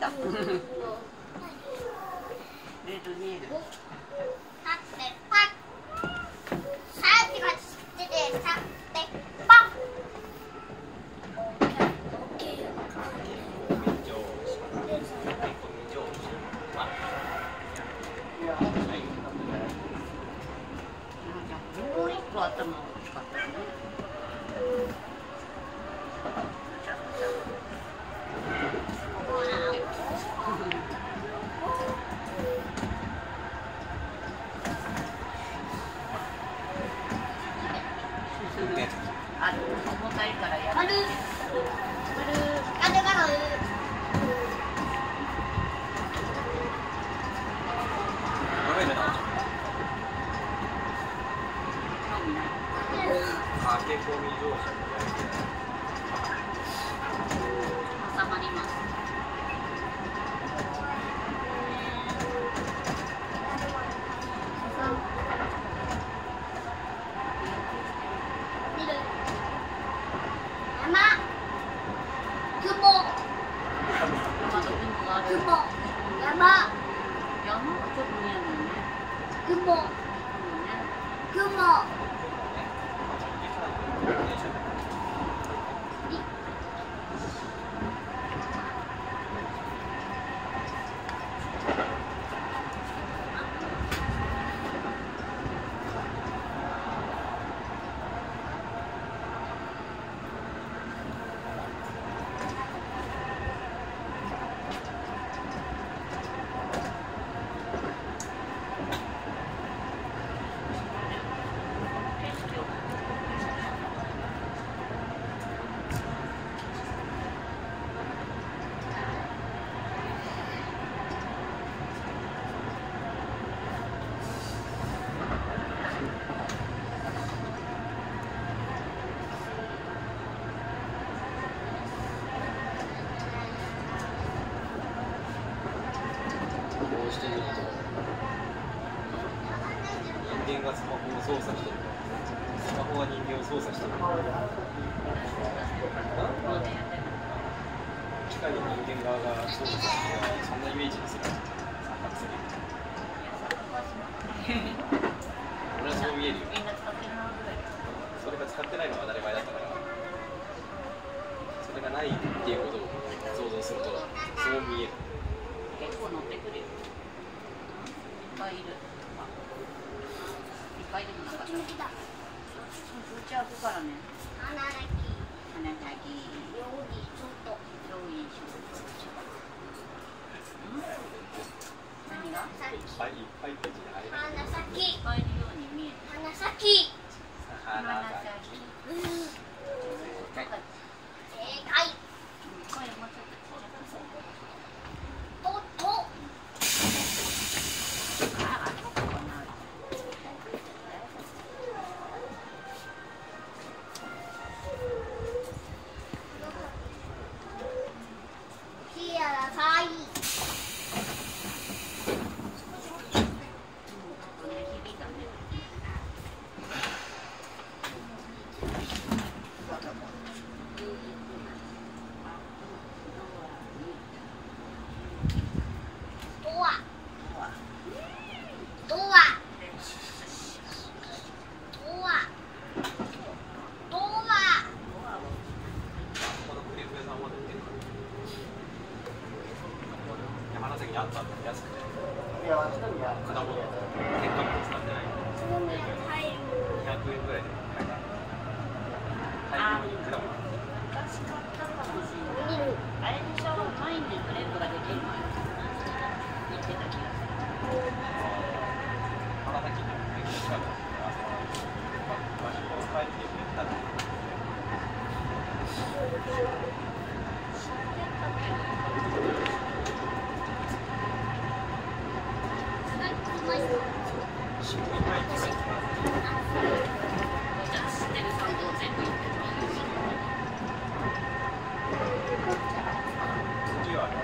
た。レール見える。もう一個頭大きかったよね。重たいからやる。 駆け込み乗車挟まります。 人間がスマホを操作してるスマホが人間を操作してる機械に人間側が操作してるそんなイメージですよ俺はそう見えるよそれが使ってないのが当たり前だったからそれがないっていうことを想像するとそう見える結構乗ってくるよ。いっぱいいる。いっぱいでもなかった。うち開くからね。花咲き。料理ちょっと。何が？ いっぱいページで入る。 花咲き。いっぱいいるように見える。花咲き。正解。声もちょっと。 花咲にあったんだ安くて果物天下物使ってない200円ぐらいで買えた大量に果物昔買ったかもしれない。あれでしょ、マインでクレープができるの言ってた気がする。 花咲の駅の近くだ場所を変えてくれたら新聞が一番知ってる参道全部行ってる。 次は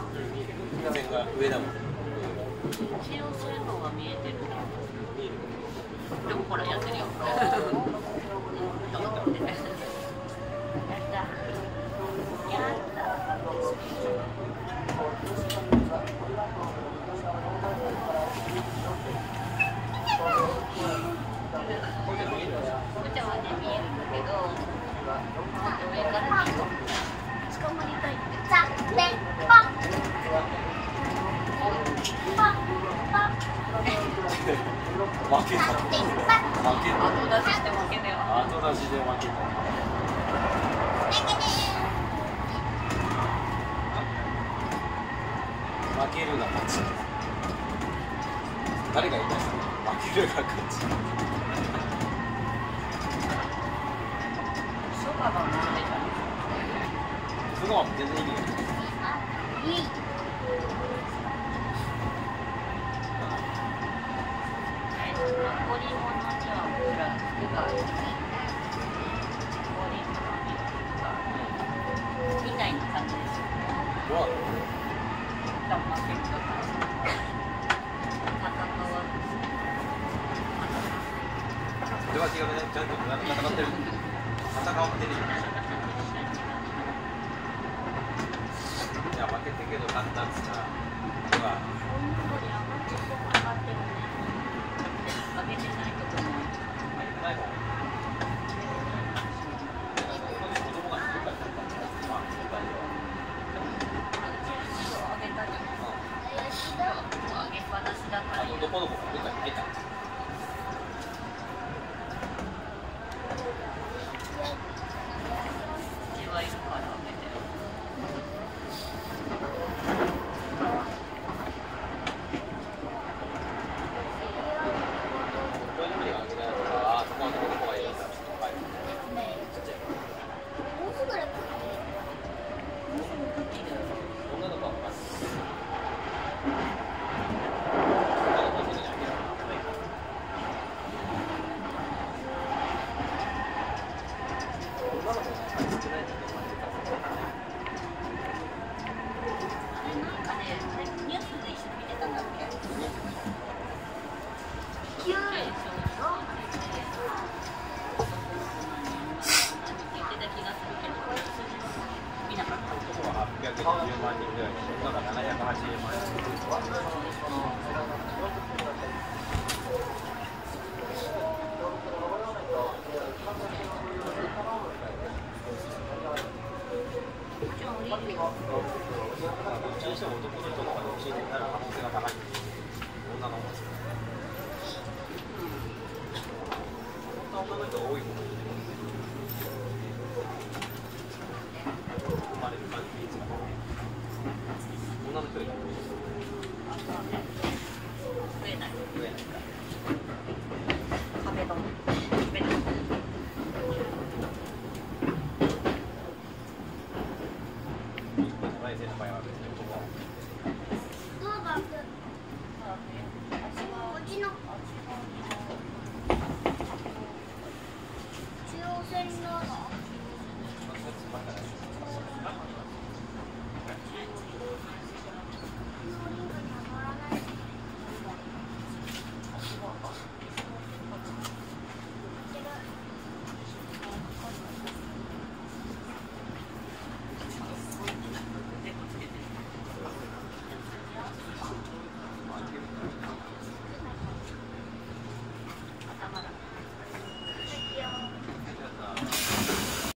線が上だもん。 一応そういうのは見えてる。 見える。 でもほらやってるよ。 負けた。負けた。 後出しして負けだよ。 後出しで負けた。負けるが勝ち。誰が言い出したの？負けるが勝ち。 そばが飲んでた。 そのまま全然いいよ。 いい。残り物にはフラスクがある。残り物にはフラスクがある。みたいな感じです。 うわ。 頑張ってください。 それは違うね。ちゃんと戦ってる。戦ってるよ。いや負けてけど勝ったんですから。うわ。 上げてないところも。 上げてないもん。子供がいるから。まあ、そうだよ。 上げたり。上げっぱなしだから。 男の子がどっかに入ったんですよ。 うちはいるから上げてる。 810万人ぐらい、なんか780万人。どっちにしても男の人の方が独身になる可能性が高い。女の方が。本当は女の人が多い方がいい。生まれる感じでいいですか。女の人がいい。